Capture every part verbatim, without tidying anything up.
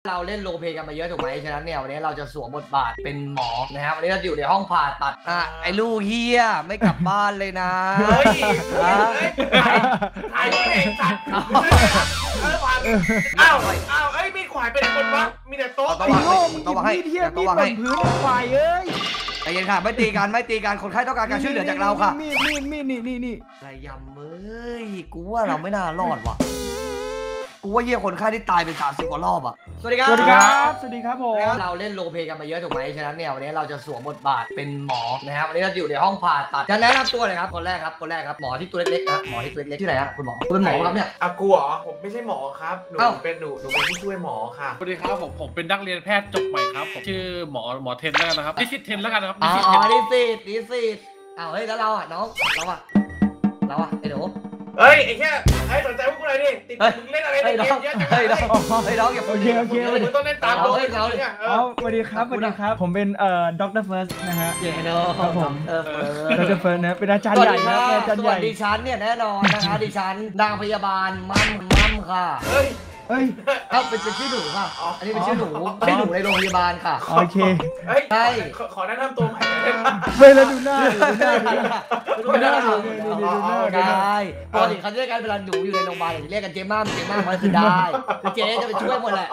เราเล่นโรลเพลย์กันมาเยอะถูกไหมฉะนั้นเนี่ยวันนี้เราจะสวมบทบาทเป็นหมอนะครับวันนี้เราอยู่ในห้องผ่าตัดอ่ะไอ้ลูกเฮียไม่กลับบ้านเลยนะเฮ้ยถ่ายถ่ายตัวเองสัตว์เออผ่านอ้าวอ้าวเอ้ยมีขวายเป็นคนวะมีแต่โต๊ะไอ้โง่มึงกินมีดเทียบมีดบนพื้นควายเอ้ยใจเย็นค่ะไม่ตีกันไม่ตีกันคนไข้ต้องการการช่วยเหลือจากเราค่ะมีดมีดมีดนี่นี่นี่อะไรยำเอ้ยกูว่าเราไม่น่ารอดว่ะกูว่าเยี่ยคนไข้ที่ตายเป็นสามสิบกว่ารอบอ่ะสวัสดีครับสวัสดีครับสวัสดีครับผมเราเล่นโรลเพลย์กันมาเยอะถูกไหมฉะนั้นเนี่ยวันนี้เราจะสวมบทบาทเป็นหมอนะครับวันนี้เราอยู่ในห้องผ่าตัดจะแนะนำตัวเลยครับคนแรกครับคนแรกครับหมอที่ตัวเล็กๆนะหมอที่ตัวเล็กๆที่ไหนฮะคุณหมอคุณเป็นหมอครับเนี่ยอากูเหรอผมไม่ใช่หมอครับหนูเป็นหนูหนูเป็นผู้ช่วยหมอค่ะสวัสดีครับผมผมเป็นนักเรียนแพทย์จบใหม่ครับผมชื่อหมอหมอเทนแล้วกันนะครับนิสิตเทนแล้วกันนะครับอ๋อนิสิตนิสิตอ้าวเฮ้ยแล้วเราอ่ะน้องเราอ่ะเราอ่ะไอ้หนูเฮ้ยไอ้แค่ไอ้สนใจพวกกูเลยดิติดมึงเล่นอะไรในเกมเยอะจังเลยเฮ้ยน้องอย่าโอเคโอเคมึงต้องเล่นตามเราเฮ้ยเราเนี่ยเอาสวัสดีครับสวัสดีครับผมเป็นเอ่อด็อกเตอร์เฟิร์สนะฮะเย้เนาะครับผมเออด็อกเตอร์เฟิร์สนะเป็นอาจารย์ใหญ่นะเป็นอาจารย์ใหญ่ดิฉันเนี่ยแน่นอนนะคะดิฉันนางพยาบาลมั่มมั่มค่ะเฮ้ยเฮ้ยเอ้าเป็นชื่อหนูค่ะอันนี้เป็นชื่อหนูไม่หนูในโรงพยาบาลค่ะโอเคเฮ้ยใช่ขอแนะนำตัวใหม่เวลาดูหน้าดูหน้าดูหน้าดูหน้าได้ปกติเขาเรียกกันเวลาหนูอยู่ในโรงพยาบาลจะเรียกกันเจ๊ม่ามเจ๊ม่ามมันคือได้เจ๊จะไปช่วยหมดแหละ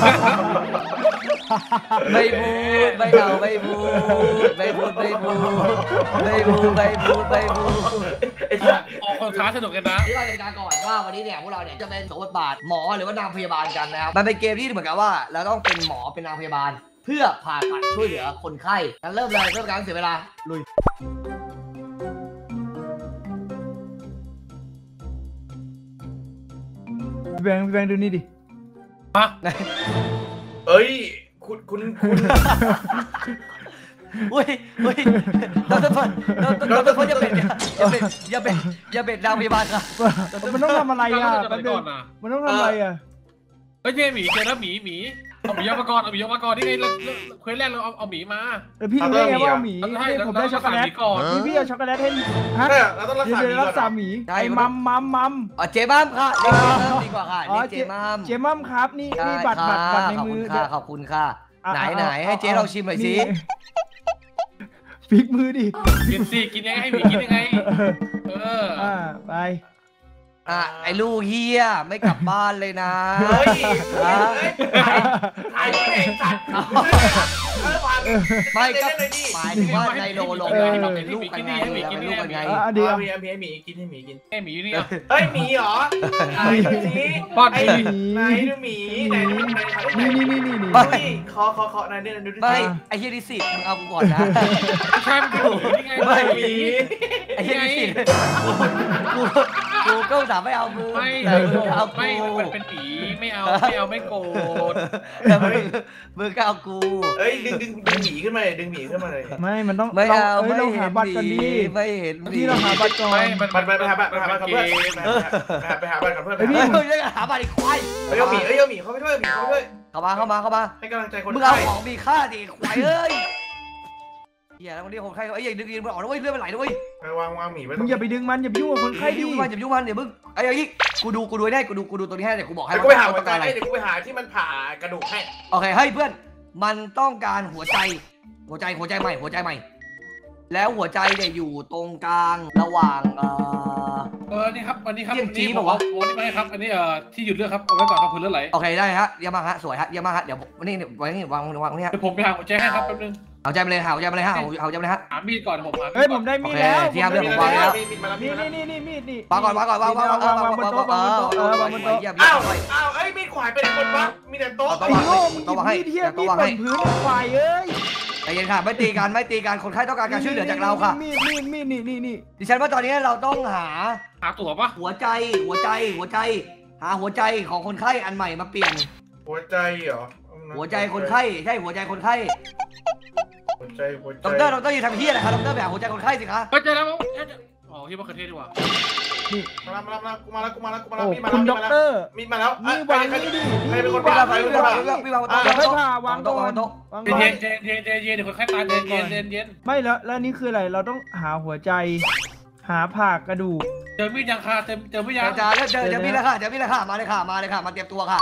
ไม่พูดไม่เอาไม่พูดไม่พูดไม่พูดไม่พูดไม่พูดไม่พูดออกคนท้าสนุกกันนะที่เราจะการก่อนว่าวันนี้เนี่ยพวกเราเนี่ยจะเป็นสมบทบาทหมอหรือว่านางพยาบาลกันนะครับมันเป็นเกมที่เหมือนกับว่าเราต้องเป็นหมอเป็นนางพยาบาลเพื่อผ่าตัดช่วยเหลือคนไข้งั้นเริ่มเลยเริ่มการเสียเวลาลุยพี่แบงค์พี่แบงค์ดูนี่ดิฮะเอ้ยคุณคุณคุณอุ้ยอุ้ยเราต้องเราต้องเราต้องอย่าเป็นอย่าเป็นอย่าเป็นอย่าเป็นนางพยาบาลครับมันต้องทำอะไรอ่ะมันต้องทำอะไรอ่ะเฮ้ยหมีเจอแล้วหมีหมีเอาหมียกมาก่อนเอาหมียกมาก่อนนี่ไงเราเควสแรกเราเอาเอาหมีมาเออพี่รู้ได้ไงว่าหมีผมได้ช็อกโกแลตพี่พี่เอาช็อกโกแลตให้ฮะเราต้องรักษาหมีไอ้มัมมัมมัมอ๋อเจมัมค่ะดีกว่าค่ะเจมัมเจมัมครับนี่นี่บัตรบัตรบัตรในมือขอบคุณค่ะไหนไหนให้เจ๊เราชิมหน่อยสิพลิกมือดิกินสิกินยังไงให้หมีกินยังไงเอออ่าไปอ่ะไอ้ลูกเฮียไม่กลับบ้านเลยนะเฮ้ยถ่ายตัวเองสัตว์ไม่ก็หมายถึงว่าในโลโลเป็นลูกกันไงเป็นลูกกันไงเดี๋ยวมีให้หมีกินให้หมีกินให้หมีนี่เฮ้ยหมีเหรอไหนดูสิป้อนหมีไหนดูหมีไหนดูไหนนี่นี่นี่นี่นี่ขอขอขอไหนดูดูดิไม่ไอ้เฮียดิสิมึงเอากูก่อนนะใช่มึงดูนี่ไงไม่หมีไอ้เฮียดิสิกูกูก็สามไม่เอามือไม่เอาไม่มันเป็นผีไม่เอาไม่เอาไม่โกรธมือก็เอากูเอ้ยดึงดึงดึงหมีขึ้นมาเลยดึงหมีขึ้นมาเลยไม่มันต้องไม่เอาไม่เราหาบัตรกันดีไม่เห็นที่เราหาบัตรก่อนไปไปไปหาบัตรไปหาบัตรกับเพื่อนไปหาบัตรกับเพื่อนเฮ้ยมึงจะหาบัตรอีกควายเฮ้ยเอาหมีเฮ้ยเอาหมีเขาไม่ด้วยหมีเขาไม่ด้วยเข้ามาเข้ามาเข้ามาให้กำลังใจคนมึงเอาของมีค่าดิควายเอ้ยเฮียแล้ววันนี้คนไข้เอ้ยอย่าดึงดึงมันออกนะเว้ยเลือดมันไหลนะเว้ยไปวางวางหมีไว้มึงอย่าไปดึงมันอย่าไปยุ่งกับคนไข้ดิยุ่งมันอย่ายุ่งมันเดี๋ยวมึงไอ้ยัยกูดูกูดูได้กูดูกูดูตัวนี้ให้เดี๋ยวกูบอกให้กูไปหาตัวอะไรเดี๋ยวกูไปหาที่มันผ่ากระดูกให้โอเคเฮ้ยเพื่อนมันต้องการหัวใจหัวใจหัวใจใหม่หัวใจใหม่แล้วหัวใจเนี่ยอยู่ตรงกลางระหว่างเออเออนี่ครับวันนี้ครับนี่บอกว่าวันนี้ไม่ครับอันนี้เอ่อที่หยุดเลือดครับเอาไว้ก่อนครับเพื่อนเลือดไหลโอเคได้ฮะเยี่ยมมากฮะสวยฮะเยี่ยมมากฮะเดี๋ยววันนี้วันนี้วางวางนี่ฮะเดี๋ยวผมไปหาหัวใจให้ครับแป๊บนึงเอาใจไปเลยหาหัวใจไปเลยฮะเอาใจไปเลยฮะหามีดก่อนผมหาเฮ้ยผมได้มีดแล้วที่ทำเรื่องผมวางแล้วนี่นี่นี่มีดนี่วางก่อนวางก่อนวางวางวางวางวางบนโต๊ะวางบนโต๊ะวางบนโต๊ะอ้าวอ้าวเอ้ยมีดขวายเป็นคนวะมีแต่โต๊ะไอ้โง่มึงกินมีดเทียบมีดบนพื้นควายเอ้ยใจเย็นค่ะไม่ตีกันไม่ตีกันคนไข้ต้องการการช่วยเหลือจากเราค่ะมีดมีดมีดนี่นี่นี่ดิฉันว่าตอนนี้เราต้องหาหาตั๋วปะหัวใจหัวใจหัวใจหาหัวใจของคนไข้อันใหม่มาเปลี่ยนหัวใจเหรอหัวใจคนไข้ใช่หัวใจคนไข้หัวใจหัวใจดรดรอยู่ทำเฮียอะไรครับดรแบบหัวใจคนไข้สิคะก็เจอแล้วอ๋อที่มะเขือเทศดีกว่านี่มาแล้วมาแล้วกูมาแล้วกูมาแล้วกูมาแล้วมีมาแล้วคุณด็อกเตอร์มีมาแล้วนี่วางนี่ดิใครเป็นคนผ่าใครเป็นคนผ่าพี่วางโต๊ะไม่ผ่าวางโต๊ะวางโต๊ะเย็นเย็นเย็นเย็นเย็นเดี๋ยวคนไข้ตายเย็นเย็นเย็นเย็นไม่แล้วแล้วนี่คืออะไรเราต้องหาหัวใจหาผ่ากระดูกเจอมีดยังค่ะเจอเจอมีดยังเจอเจอเจอมีดแล้วค่ะเจอมีดแล้วค่ะมาเลยค่ะมาเลยค่ะมาเตรียมตัวค่ะ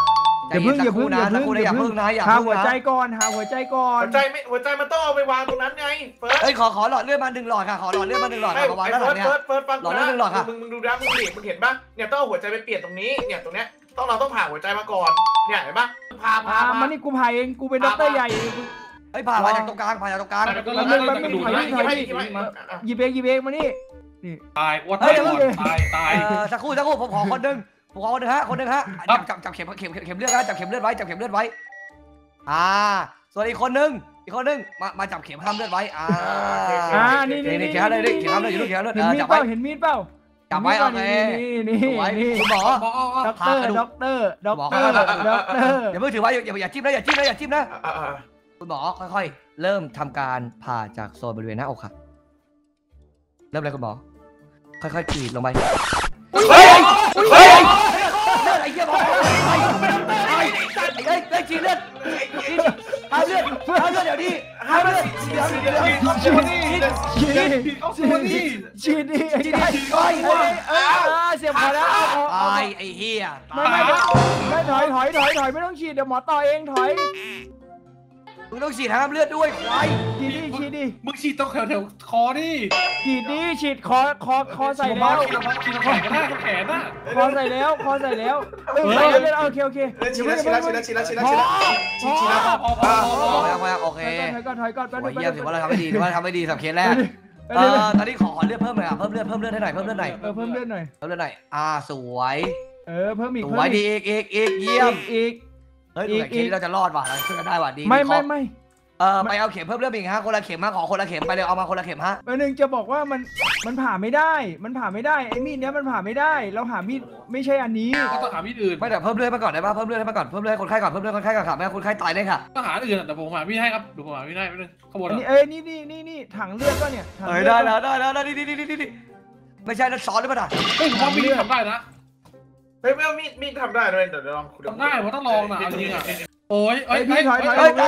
อย่าเพิ่งอย่าเพิ่งนะอย่าสักเพิ่งครู่นะอย่าเพิ่งนะอย่าหาเพิ่งหัวใจนะก่อนหาหัวใจก่อนหัวใจไม่หัวใจมันต้องเอาไปวางตรงนั้นไงเฟิร์สเฮ้ยขอขอหลอดเลือดมาหนึ่งหลอดค่ะขอหลอดเลือดมาหนึ่งหลอดไอ้ค่ะมาวางด้านหลังเนี่ยเฟิร์สเฟิร์สฟังหลอดเลือดหนึ่งหลอดค่ะมึงมึงดูนะมึงดิมึงเห็นปะเนี่ยต้องเอาหัวใจไปเปลี่ยนตรงนี้เนี่ยตรงเนี้ยต้องเราต้องผ่าหัวใจมาก่อนเนี่ยเห็นปะพาพาอ่าพามานี่กูผ่าเองกูเป็นด็อกเตอร์ใหญ่เฮ้ยผ่ามาจากตรงกลางผ่าจากตรงกลางแล้วก็แล้วก็กระดูกนะหยิบเองหยิบเองมานี่ตายอ้วนตายตายตายเออสักครู่สักครู่ผมขอคนหนึ่งผมขอคนหนึ่งฮะคนหนึ่งฮะจับจับจับเข็มเข็มเข็มเลือดนะจับเข็มเลือดไว้จับเข็มเลือดไว้อ่าส่วนอีกคนหนึ่งอีกคนหนึ่งมามาจับเข็มห้ามเลือดไว้อ่าอ่านี่นี่นี่นี่เข็มห้ามเลยดิเข็มห้ามเลยอยู่ลูกเข็มห้ามเลือดเห็นเออมีดจับเปไว้ล่าเห็นมีดเปล่าจับไว้โอเคนี่นี่จับไว้นี่คุณหมอหมอด็อกเตอร์ด็อกเตอร์ด็อกเตอร์ด็อกเตอร์อย่าเพิ่งถือไว้อย่าอย่าจิ้มนะอย่าจิ้มนะอย่าจิ้มนะอ่าอ่าคุณหมอค่อยๆ เริ่มทำการผ่าจากโซนบริเวณหน้าอกค่ะเริ่มเลยคุณหมอค่อยๆกรีดลงไปเฮ้ยเฮ้ยเลือดไอ้เหี้ยบอกไอ้ไอ้ไอ้ไอ้ฉีดเลือดห้ามเลือดห้ามเลือดเดี๋ยวนี้ห้ามเลือดเดี๋ยวเดี๋ยวฉีดนี่ฉีดนี่ฉีดนี่ไอ้ไอ้ไอ้เออเสียบพอแล้วตายไอ้เหี้ยไม่ไม่ไม่ถอยถอยถอยถอยไม่ต้องฉีดเดี๋ยวหมอต่อเองถอยมึงต้องฉีดห้ามเลือดด้วยควายฉีดดิฉีดดิมึงฉีดตรงแถวแถวคอดิฉีดดิฉีดคอคอคอใส่แล้แล้ว วฉีดแขนก็ได้แขนน่ะคอใส่แล้วคอใส่แล้วเออใส่แล้วโอเคโอเคฉีดแล้วฉีดแล้วฉีดแล้วฉีดแล้วฉีดแล้วฉีดแล้วฉีดฉีดแล้วพอพอพอพอแล้วพอแล้วโอเคถอยก่อนถอยก่อนถอยก่อนโอ้ยเยี่ยมถือว่าเราทำไม่ดีถือว่าเราทำไม่ดีสำหรับเคสแรกเออตอนนี้ขอเลือดเพิ่มหน่อยอ่ะเพิ่มเลือดเพิ่มเลือดให้หน่อยเพิ่มเลือดหน่อยเออเพิ่มเลือดหน่อยเพิ่มเลือดหน่อยอ่าสวยเออเพิ่มอีกสเพิ่วมยดีอีกอีกอีกอีกเยี่ยมอีกเฮ้ยเคสนี้เราจะรอดว่ะเราช่วยกันได้ว่ะดีไม่ไม่ไม่เออไปเอาเข็มเพิ่มเลือดอีกฮะคนละเข็มมาขอคนละเข็มไปเลยเอามาคนละเข็มฮะอันหนึ่งจะบอกว่ามันมันผ่าไม่ได้ มันผ่าไม่ได้ไอ้มีดเนี้ยมันผ่าไม่ได้ เราหามีดไม่ใช่อันนี้ก็ต้องหามีดอื่นไม่แต่เพิ่มเลือดมาก่อนได้ป่ะเพิ่มเลือดให้มาก่อนเพิ่มเลือดคนไข้ก่อนเพิ่มเลือดคนไข้ก่อนค่ะไม่งั้นคนไข้ตายได้ค่ะต้องหาอื่นแต่ผมหามีดให้ครับดูผมหามีดให้ไปนึงขบวนอันนี้เอ้ยนี่นี่นี่นี่ถังเลือดก็เนี่ยถังเฮ้ยเลืได้อดแล้วได้แล้วได้นี่นี่นี่นี่ไม่ใช่นั่นซ้อนหรือเปล่าเฮ้ยผมว่ามีดทำได้นะเฮ้ยไม่เอามีดมีดทำได้ด้วยเดี๋ยวลองทำได้ผมต้องลองนะจริงอ่ะโอ้ยไอ้เอ้ยพี่ถอยถอยเฮ้ยถอย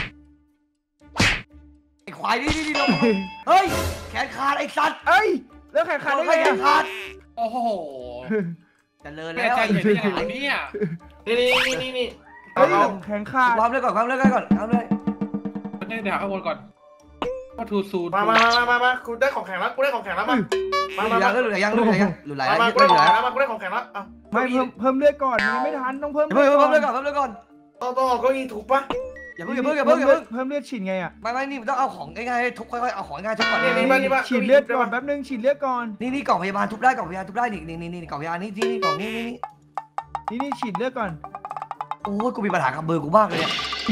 ไอ้ควายนี่นี่นี่ลงเฮ้ยแขนขาดไอ้สัตว์เอ้ยแล้วแข่งขันได้ไอ้ไงแขนขาดโอ้โหจะเลินแม่แล้วใจเย็นได้ยังไงเนี่ยนี่นี่นี่นี่เฮ้ยแข่งขาดความเลือดก่อนความเลือดก่อนความเลือดเดี๋ยวหาข้อมูลก่อนว่าทูซูมามามามามากูได้ของแข็งแล้วกูได้ของแข็งแล้วมามามายัมางเหลือยังเหลือยังเหลือหลายมาแล้วกูเหลืได้อของแล้วแข็งแล้วมากูได้ของแข็งแล้วอ่ะไม่เพิ่มเพิ่มเลือดก่อนยังไม่ทันต้องเพิ่มเพิ่มเพิ่มเลือดก่อนเพิ่มเลือดก่อนต้องต้องก็ยีถูกปะอย่าเพิ่งอย่าเพิ่งอย่าเพิ่งอย่าเพิ่งเพิ่มเลือดฉีดไงอ่ะไม่ไม่นี่ต้องเอาของง่ายๆทุกค่อยๆเอาของง่ายๆทุกก่อนนี่นี่มานี่มาฉีดเลือดก่อนแป๊บนึงฉีดเลือดก่อนนี่นี่กล่องพยาบาลทุบได้กล่องพยาบาลทุบได้นี่นี่นี่นี่กล่องพยาบาลนี่นี่กล่องนี่นี่นี่นี่ฉีดเลือดก่อนโอ้ยกูมีปัญหากับมือกูมากเลยเนี่ย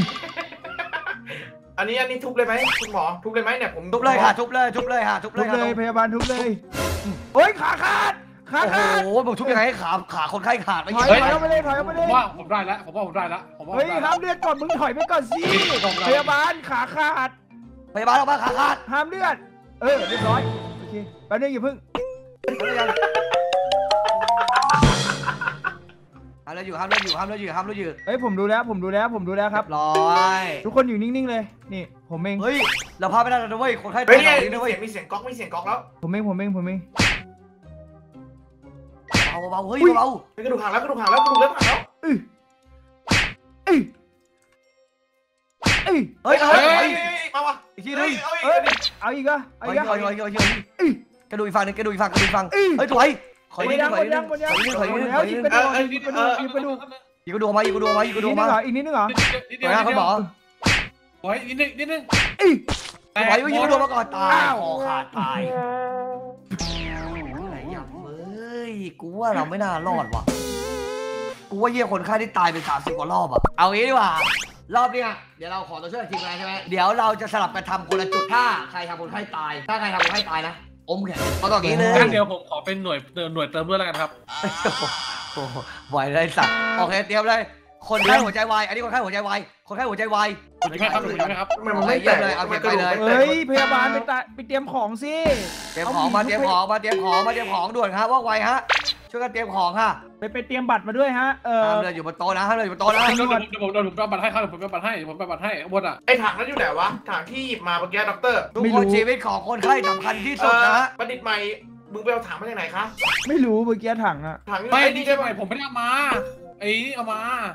อันนี้อันนี้ทุบเลยไหมคุณหมอทุบเลยไหมเนี่ยผมทุบเลยค่ะทุบเลยทุบเลยค่ะทุบเลทุยบค่ะเลยพยาบาลทุบเลยโอ้ยขาขาดขาโอ้ขาดโหมึงทุบยังไงให้ขาขาคนไข้ขาดไปถอยเฮ้ยถอยออกไปเลยถอยออกไปผเลยมว่าผมได้แล้วผมว่าผมได้แล้วผมว่าเฮ้ยห้ามเลือดก่อนมึงถอยไปก่อนสิพยาบาลขาขาดพยาบาลออกมาขาขาดห้ามเลือดเออเรียบร้อยโอเคแป๊บนึงอย่าเพิ่งห้ามเลยอยู่ห้ามเลยอยู่ห้ามเลยอยู่ห้ามเลยอยู่เฮ้ยผมดูแล้วผมดูแล้วผมดูแล้วครับร้อยทุกคนอยู่นิ่งๆเลยนี่ผมเองเฮ้ยเราพาไม่ได้แล้วนะเว้ยคนไข้เฮ้ตาย ยนี่หนักเลยนะเว้ยมีเสียงก๊อกมีเสียงก๊อกแล้วผมเองผมเองผมเองเบาเบาเฮ้ยเบากระดูกหักแล้วกระดูกหักแล้วกระดูกเริ่มหักแล้วเอ้ยเอ้ยเอ้ยเฮ้ยเฮ้เฮ้ยยเฮ้เฮ้ยยมาว่ะอีกทีเฮ้นึยงเฮ้ยเอ้ยเอาอีกเหรอเอาเฮ้อียกเหรอเฮ้ยเฮ้ยเฮ้ยเอ้ยกระดูกอีกฝั่งนึงกระดูกอีกฝั่งกระดูกอีกฝั่งเฮ้ยถอยขอหมยืดนยังขหอมดยืยังนหมดยังขอยืนขอยืนหมดขแล้อวยืยินงกระดูกยิงกระดูกยิงกระดูกยิงกระดูกมายิงกระดูกมายิงกระดูอีกกนิดมานึงเหรออีกนิดนึงเหรอนิดเดี๋เดียยว วนะคุณหมอโอ้ยนิดนึงนิดนึงเอ้ยถอยไปยิงกระดูกมาก่อนตายคอขาดตายไอ้ยับเอ้ยกูว่าเราไม่น่ารอดว่ะกูว่าเยี่ยคนไข้ที่ตายเป็นสามสิบกว่ารอบอะเอางี้ดีกว่ารอบเนี้ยเดี๋ยวเราขอตัวช่วยทีมงานใช่ไหมเดี๋ยวเราจะสลับกันทำคนละจุดถ้าใครทำคนไข้ตาย ถ้าใครทำคนไข้ตายนะอมแขนเอาต่ออย่างนี้เลยงั้นเดี๋ยวผมขอเป็นหน่วยหน่วยเติมเลือดแล้วกันครับโอ้โหไหวเลยสัตว์โอเคเตรียมเลยคนไข้หัวใจวายอันนี้คนไข้หัวใจวายคนไข้หัวใจวายคุณจะไม่ครับคุณจะไม่ครับทำไมมันไม่แตกเลยเอาไปเลยเฮ้ยพยาบาลไปตาไปเตรียมของสิเตรียมของมาเตรียมของมาเตรียมของมาเตรียมของด่วนครับว่าไวฮะช่วยกันเตรียมของค่ะไปไปเตรียมบัตรมาด้วยฮะเออห้ามเลยอยู่บนโต๊ะนะห้ามเลยอยู่บนโต๊ะนะเดี๋ยวผมเดี๋ยวผมเดี๋ยวผมแปะบัตรให้ครับผมแปะบัตรให้ผมแปะบัตรให้บนอ่ะไอ้ถังนั้นอยู่ไหนวะถังที่หยิบมาเมื่อกี้ด็อกเตอร์ทุกคนชีวิตของคนไข้สำคัญที่สุดนะฮะประดิษฐ์ใหม่มึงไปเอาถังมาจากไหนคะไม่รู้เมื่อกี้ถังอะถังไม่ไอ้นี่นี่ใช่ใช่ไหไหมมผมไม่ได้เอามาไอ้นี่เอามา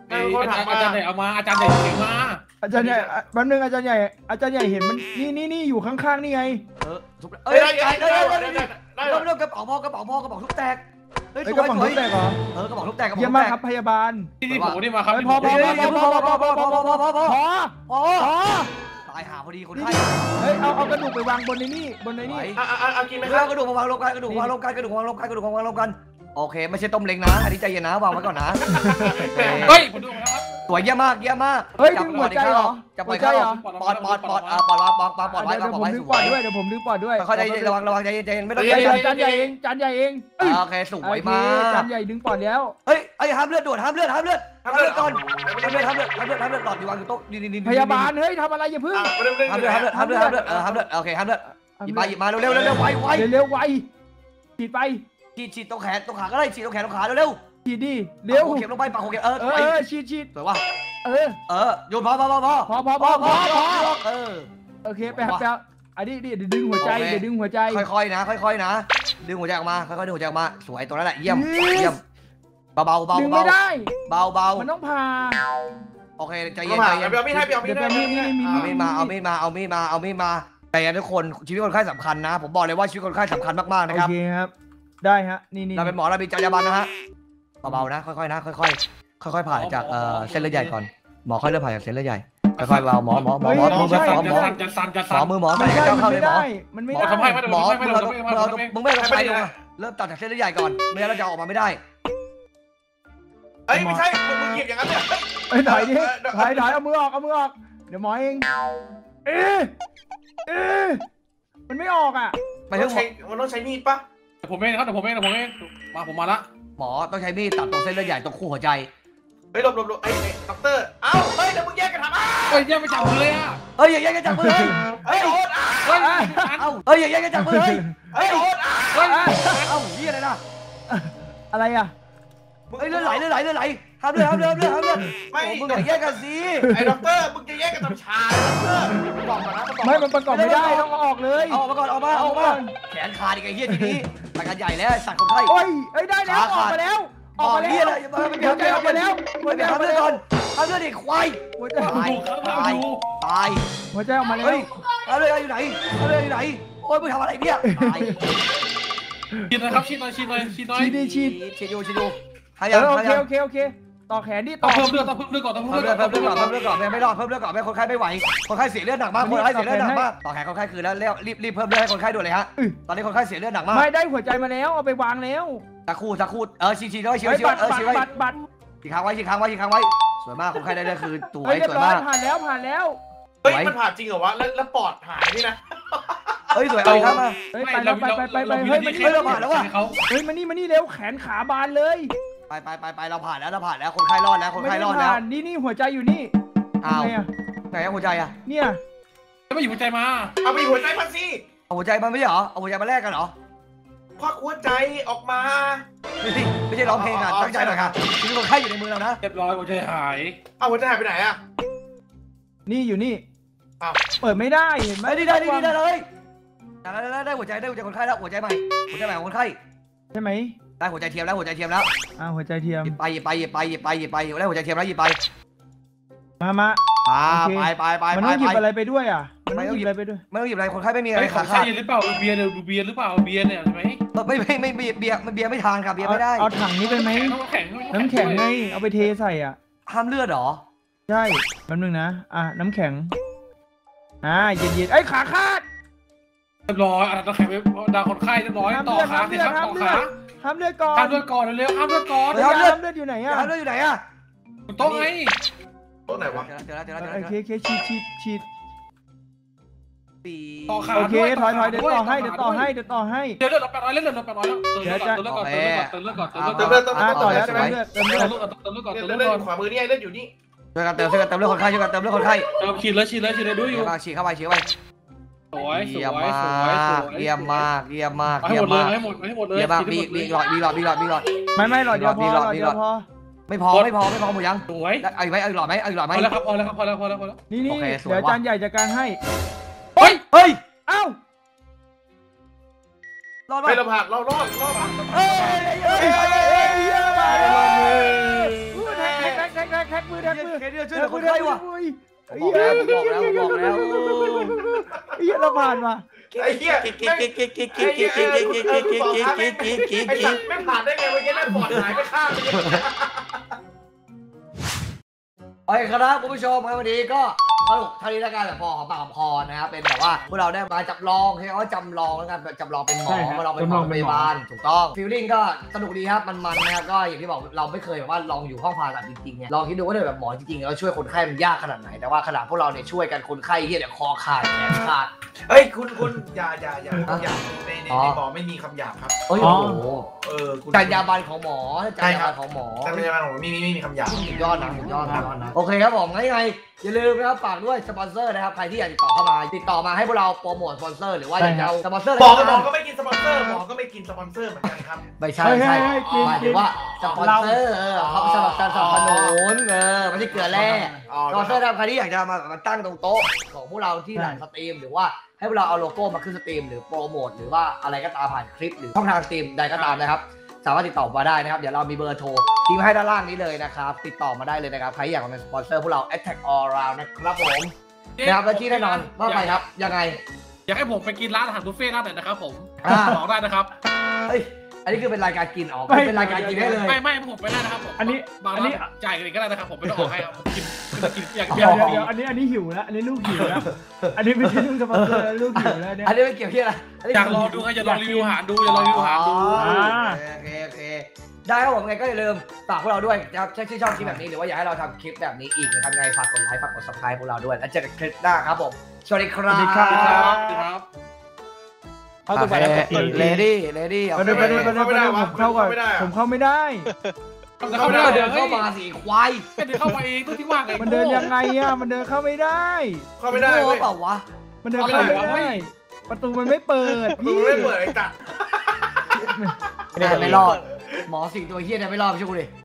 ไอ้อาจารย์อาจารย์ใหญ่เอามาอาจารย์ใหญ่เก่งมาอาจารย์ใหญ่วันหนึ่งอาจารย์ใหญ่อาจารย์ใหญ่เห็นมันนี่นี่นี่อยู่ข้างๆนี่ไงเออทุบเอ้เอ้ยยได้ได้ได้ได้ได้ได้ได้ได้ได้เราไม่ต้องกระเป๋าพ่อกระเป๋าพ่อกระเป๋าทุบแตกเฮ้ยไอ้สกระวยป๋องสวทุยบแตกเหรอเออกระเป๋าทุบแตกกระเยี่ยเป๋าม ทุมากบแตครักบพยาบาลที่นี่ผมนี่มาครับพอพอพอพอพอพอพอพอพอพอพอพอพอพอตายหาพอดีคนไข้เฮ้ยเอาเอากระดูกไปวางบนในนี่บนในนี่อ่ะอ่ะอ่ะกินไหมคแล้รัวบกระดูกมาวางรวมกันกระดูกวางรวมกันกระดูกวางรวมกันกระดูกวางรวมกันโอเคไม่ใช่ต้มเล้งนะอันนี้ใจเย็นนะวางไว้ก่อนนะเฮ้ยผมดูมาแล้วครับสวยเยี่ยมมากเยี่ยมมากเฮ้ยดึงหัวใจเหรอจับปหัล่อวย ใจเข้าเหรอปอดปอดปอดอ่าปอดวางปอดปอดปอดไว้เดี๋ยวปอดผมไว้ดึสงปอวดยด้วยเดี๋ยวผมดึงปอดด้วยค่อยๆระวังระวังใจเย็นใจเย็นไม่ต้องจานจานใหญ่เองจานใหญ่เองโอเคสวยมากจานใหญ่ดึงปอดแล้วเฮ้ยไอ้ห้ามเลือดด่วนห้ามเลือดห้ามเลือดห้ามเลือดก่อนห้ามเลือดห้ามเลือดห้ามเลือดห้ามเลือดหลอดอยู่วางอยู่โต๊ะนี่นี่นี่พยาบาลเฮ้ยทำอะไรอย่าพึ่งอ่ะเรื่องเรื่องห้ามเลือดห้ามเลือดห้ามเลือดห้ามเลือดเออห้ามเลือดโอเคห้ามเลือดหยิบมาหยิบมาเร็วเร็วเร็วไวไวเร็วๆไวฉีดไปฉีดฉีดตรงแขนตรงขาก็ได้ฉีดตรงแขนตรงขาเร็วเร็วฉีดดิเร็วปากหัวเข็มลงไปปากหัวเข็มเออเอไปอฉีดฉีดสวยว่ะเออเออโยนพอพอพอพอพอพอพอพอพอเออโอเคไปครับแล้วอันนี้ดิเดี๋ยวดึงหัวใจเดี๋ยวดึงหัวใจค่อยๆนะค่อยๆนะดึงหัวใจออกมาค่อยๆดึงหัวใจออกมาสวยตรงนั้นแหละเยี่ยมเยี่ยมเบาเบาเบาดึงเบาไม่ได้เบาเบามันต้องผ่าโอเคใจเย็เย็นนใจใจเย็เย็นนเดี๋ยวพี่ให้พี่เอาพี่เดี๋ยวแป๊บนึงนี่มีเอามีดมาเอามีดมาเอามีดมาเอามีดมาแต่ทุกคนชีวิตคนไข้สำคัญนะ ผมบอกเลยว่าชีวิตคนไข้สำคัญมากๆโอนะครับเคครับได้ฮะนี่นี่เราเป็นหมอเรามีจรรยาบรรณนะฮะเบาๆนะค่อยๆนะค่อยๆค่อยๆผ่าจากเอ่อเส้นเลือดใหญ่ก่อนหมอค่อยเริ่มผ่าจากเส้นเลือดใหญ่ค่อยๆเบาหมอหมอหมอหมอมือหมอหมอจะสั่นจะหมสั่อน มือหมอมัใส่นกระได้เจ้ามันเข้าเลยไม่หมอได้มันไม่หมอได้ทำให้ไม่ได้หมอไม่มึงได้เราไม่มึงได้เราไม่ได้มึงไม่ต้องไปลงอะเริ่มตัดจากเส้นเลือดใหญ่ก่อนไม่งั้นเราจะออกมาไม่ได้เอ้ยไม่ใช่มึงหยิบอย่างนั้นเนี่ยเอ้ยถอยดิถอยถอยเอามือออกเอามือออกเดี๋ยวหมอเองเอ๊ะเอ๊ะมันไม่ออกอ่ะไปถึงหมอมันต้องใช้มีดปะผมเองครับเดี๋ยวผมเองเดี๋ยวผมเองมาผมมาละหมอต้องใช้มีดตัดตรงเส้นเลือดใหญ่ตรงคู่หัวใจเฮ้ยหลบหลบหลบไอ้ด็อกเตอร์เอ้าเฮ้ยเดี๋ยวมึงแยกกันทำอ้าเฮ้ยยังไม่จับมือเลยอ่ะเฮ้ยอย่าแย่งกันจับมือเฮ้ยเฮ้ยโอ๊ตอ้าเฮ้ยเอ้าเฮ้ยอย่าแย่งกันจับมือเฮ้ยเฮ้ยโอ๊ตอ้าเฮ้ยเอ้าเฮียอะไรนะอะไรอ่ะเฮ้ยเลือดไหลเลือดไหลเลือดไหลห้ามเลือดห้ามเลือดห้ามเลือดห้ามเลือดไม่โอ้มึงอย่าแย่งกันสิไอ้ด็อกเตอร์มึงจะแยกกันทำชาด็อกเตอร์บอกก่อนนะบอกไม่มันประกอบไม่ได้ต้องเอาออกเลยเอาออกมาก่อนออกมาออกมาแขนขาดอีกไอ้เหี้ยทีนี้ไปกันใหญ่แล้วสัตว์คนไข้โอ้ยเอ้ยได้แล้วออกมาแล้วออกมาเหี้ยแล้อะไรวมันหัวใจออกมาแล้วหัมัวน ใจเดี๋ยวออกทำมาเลือดแล้ก่วอนทำเลือดดิควายหัวใจตายตายตายหัวใจออกมาแล้เฮ้วยทำเลือดอยู่ไหนทำเลือดอยู่ไหนโอ้ยมึงทำอะไรเนี่ยตายฉีดหน่อยครับฉีดหน่อยฉีดหน่อยฉีดหน่อยฉีดดิฉีดฉีดอยู่ฉีดอยู่ให้เอยังอโอให้เคยังโอเคโอเคต่อแขนดิต้ต่อองเพิ่มเลือดต้องเพิ่มเลือดก่อนต้องเพิ่มเพิ่มเลืเลืออดดก่อนเพิ่มเลือดก่อนเพิ่มเลือดก่อนไม่รอดเพิ่มเลือดก่อนไม่คนไข้ไม่ไหวคนไข้เสียเลือดหนักมากคนไข้เสียเลือดหนักมากต่อแขนคนไข้คือแล้วแล้วรีบรีบเพิ่มเลือดให้คนไข้ด่วนเลยฮะตอนนี้คนไข้เสียเลือดหนักมากไม่ได้หัวใจมาแล้วเอาไปวางแล้วสักครู่สักครู่เออฉีดฉีดด้วยฉีดเฮ้ยฉีดบัตรเออบัตฉีดรไว้บัตรบัตรฉีดค้างไว้ฉีดค้างไว้ฉีดค้างไว้สวยมากคนไข้ได้เลือดคือสวเฮ้ยยเรียสบวยร้อยมากผ่านแล้วผ่านแล้วเฮ้ยมันผ่านจริงเหรอวะแล้วแล้วปอดหายนี่นะเฮ้ยสวยเอาอีกครับมาเฮ้ยไปแล้วไปไปไปไปเฮ้ยมันเขาเฮ้ยมานี่มานี่เร็วแขนขาบานเลยไปไปไปไปเราผ่านแล้วเราผ่านแล้วคนไข้รอดแล้วคนไม่ไข้ได้รอดแล้วผ่านนี่นี่หัวใจอยู่นี่อ้าวทำไงอะไหนอะหัวใจอะเนี่ยไม่อยู่หัวใจมาเอาไปหัวใจพันสิเอาหัวใจมันไม่ใช่เหรอเอาหัวใจมาแลกกันเหรอควักหัวใจออกมาไม่ใช่ไม่ใช่ร้องเพลงอะตั้งใจหน่อยค่ะชีวิตคนไข้อยู่ในมือเรานะเรียบร้อยหัวใจหายเอาหัวใจหายไปไหนอะนี่อยู่นี่อ้าวเปิดไม่ได้เห็นไหมไม่ได้ได้ได้ได้เลยได้ได้ได้หัวใจได้หัวใจคนไข้แล้วหัวใจใหม่หัวใจใหม่ของคนไข้ใช่ไหมได้หัวใจเทียมแล้วหัวใจเทียมแล้วอ่าหัวใจเทียมหยิบไปหยิบไปหยิบไปหยิบไปหยิบไปได้หัวใจเทียมแล้วหยิบไปมามาอ่าโอเคไปไปไปมันไปต้องหยิบไปอะไรไปด้วยอ่ะมันต้องไม่ต้องหยิบอะไรไปด้วยไม่ต้องหยิบอะไรคนไข้ไม่มีอะไรไอ้ขอขาง ขาดใช่หรือเปล่าเบียร์ดูเบียร์หรือเปล่าเบียร์เนี่ยใช่ไหมไม่ไม่ไม่เบียร์เบียร์เบียร์ไม่ทานครับเบียร์ไม่ได้เอาถังนี้ไปไหมน้ำแข็งน้ำแข็งไงเอาไปเทใส่อ่ะห้ามเลือดหรอใช่แป๊บนึงนะอ่ะน้ำแข็งอ่าเย็นๆไอ้ยขาขาดเรียบร้อยน้ำแข็งไปดาวคนไข้เรียบร้อยต่อขาสิครับต่อขาห้ามเลือดก่อนห้ามเลือดก่อนเร็วห้ามเลือดก่อนห้ามเลือดห้ามเลือดอยู่ไหนอ่ะห้ามเลือดอยู่ไหนอะโต๊ะไงโต๊ะไหนวะเจอแล้วเจอแล้วเจอโอแล้วเคโอเคฉีดฉีดฉีดปีต่อขาโอเคถอยถอยเดี๋ยวต่อให้เดี๋ยวต่อให้เดี๋ยวต่อให้เดี๋ยวเลือดเราแปดร้อยเลือดเราแปดร้อยแล้วเติมเลือดก่อนเติมเลือดก่อนเติมเลือดก่อนเติมเลือดก่อนเติมเลือดก่อนเติมเลือดเติมอ่าเลือดต่อแล้วใช่เติไหมมเลือดเติมเติเลือมดเลือดก่อนเติมเลือดก่อนเลืเติอมดเลือดเลือก่อนดขวามือนี่ไอ้เลือดอยู่นี่ช่วยกันเติมช่วยกันเติมเลือดคนไข้ช่วยกันเติมเลือดคนไข้เติมฉีดเลยฉีดเลยฉีดเลยดูอยู่มาฉีดเข้าไปฉีดเข้าไปสวยสเยี่ยมวยมาสวยสกวยเยี่ยมมากเยี่ยมมากให้เยี่หยมมดเลยมากให้หมดให้หมดเลยเยี่ยมมากมีมีหลอดมีหลอดมีหลอดมีหลอดไม่ไม่หลอดเดียวพอหลอดเดียวพอไม่พอไม่พอไม่พอหมดยังสวยเอาอีกไหมเอาอีกหลอดไหมเอาอีกหลอดไหพมอแล้วครับพอแล้วครับพอแล้วพอแล้วพอแล้วนี่นี่โอเคสวยเดี๋ยวอาว่ะจารย์ใหญ่จัดการให้เฮ้ยเฮ้ยเอ้ารอดไปปะเราผ่านเรารอดรอดเฮ้ยเฮ้ยเฮ้ยเฮ้ยเยี่ยมมากเลยแทงแทงแทงกแท็กแท็กมือแท็กมือเคสที่ช่วยเหลือคนไข้ว่ะไอ้บอกเหี้ยแล้วบอกแล้วบอกแล้วไอ้เหี้ยเราผ่านมาไอ้เหี้ยไอ้เหี้ยไอ้เหี้ยไอ้สัตว์ไม่ผ่านได้ไงเมื่อกี้แม่งปอดหายไปข้างนึงโอเคครับคุณผู้ชมครับวันนี้ก็สรุปเท่านี้แล้วกันแบบพอของปากของคอนะครับเป็นแบบว่าพวกเราได้มาจำลองใช่ไหมว่าจำลองแล้วกันจำลองเป็นหมอมาลองเป็นหมอพยาบาลถูกต้องฟีลลิ่งก็สนุกดีครับมันๆนะครับก็อย่างที่บอกเราไม่เคยแบบว่าลองอยู่ห้องผ่าตัดจริงๆเนี่ยลองคิดดูว่าแบบหมอจริงๆแล้วช่วยคนไข้มันยากขนาดไหนแต่ว่าขนาดพวกเราเนี่ยช่วยกันคนไข้เหี้ยเนี่ยคอขาดแขนขาดเฮ้ยคุณคุณอย่าอย่าอย่าคำหยาบในในในหมอไม่มีคำหยาบครับโอ้โหเออคุณจรรยาบรรณของหมอจรรยาบรรณของหมอจรรยาบรรณของมีมีไม่มีคำหยาบสุดยอดนะสุดยอดสุดยอดนะโอเคครับผมงั้นยังไงอย่าลืมนะครับฝากด้วยสปอนเซอร์นะครับใครที่อยากติดต่อเข้ามาติดต่อมาให้พวกเราโปรโมทสปอนเซอร์หรือว่าอยากจะเอาสปอนเซอร์หมอหมอก็ไม่กินสปอนเซอร์หมอก็ไม่กินสปอนเซอร์เหมือนกันครับไม่ใช่ไม่ใช่หมายถึงว่าสปอนเซอร์เออเขาสนับสนุนเออไม่ใช่เกลือแร่สปอนเซอร์นะครับใครที่อยากจะมามาตั้งตรงโต๊ะของพวกเราที่หลังสตรีมหรือว่าให้พวกเราเอาโลโก้มาขึ้นสตรีมหรือโปรโมทหรือว่าอะไรก็ตามผ่านคลิปหรือช่องทางสตรีมใดก็ตามนะครับสามารถติดต่อมาได้นะครับเดี๋ยวเรามีเบอร์โทรทิ้งให้ด้านล่างนี้เลยนะครับติดต่อมาได้เลยนะครับใครอยากมาเป็นสปอนเซอร์พวกเรา Attack All Round นะครับผมนะครับและที่แน่นอนว่าไปครับยังไงอยากให้ผมไปกินร้านอาหารบุฟเฟ่ต์ร้านไหนนะครับผมอ่าบอกได้นะครับเฮ้ยอันนี้คือเป็นรายการกินออกไม่เป็นรายการกินได้เลยไม่ไม่ผมไปได้นะครับผมอันนี้บางอันร้านี้นจ่ายกันเองก็ได้นะครับผมไม่ต้องออกให้ครับผมกินกินอยากเดี๋ยวเดียวเดี๋ยวอันนี้อันนี้หิวแล้วอันนี้ลูกหิวแล้วอันนี้ไม่ใช่ลูกสปอนเซอร์ลูกหิวแล้วเนี่ยอันนี้ไม่เกี่ยวที่อะไรนนี้อยากลองดูไงอยากลองรีวิวอาหารดูอยากลองรีวิวอาหารดูอ๋อโอเคโอเคได้ครับผมไงก็อย่าลืมฝากพวกเราด้วยนะครับถ้าชื่นชอบคลิปแบบนี้หรือว่าอยากให้เราทำคลิปแบบนี้อีกนะครับยังไงฝากกดไลค์ฝากกด subscribe พวกเราด้วยแล้วเจอกันคลิปหน้าครับผมสวัสดีครับสวัสดีครับครับเข้าตัวไปแล้วกดเลดี้เลดี้ไปเลยไปเลยไปเลยไปเลยผมเข้าก่อนผมเข้าไม่ได้เข้าเดิได้นเดินเข้าเข้ามามาสิควายเดินเข้ามาเองต้องที่ว่างไงมันเดินยังไงอ่ะมันเดินเข้าไม่ได้เข้าไม่ได้โง่เว้ยเปล่าวะมันเดินเข้าไม่ได้ประตูมันไม่เปิดมึงพี่ไม่เปิดไอ้จัดไม่รอดหมอสิ่งตัวเฮี้ยเนี่ยไม่รอดไปช่วยกูดิ